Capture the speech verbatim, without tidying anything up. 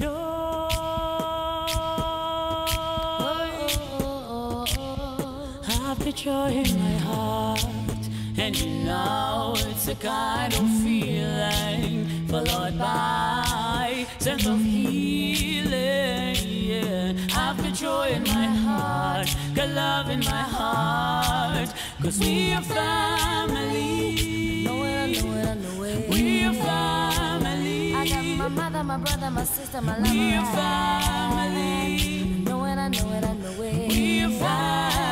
joy. I've got joy in my heart, and you know it's a kind of feeling followed by sense of healing. Yeah, I've got joy in my heart, got love in my heart, 'cause we are family. Know it, I know it, I know it. We are family. I got my mother, my brother, my sister, my lover. We are family. Know it, I know it, I know it. We are family.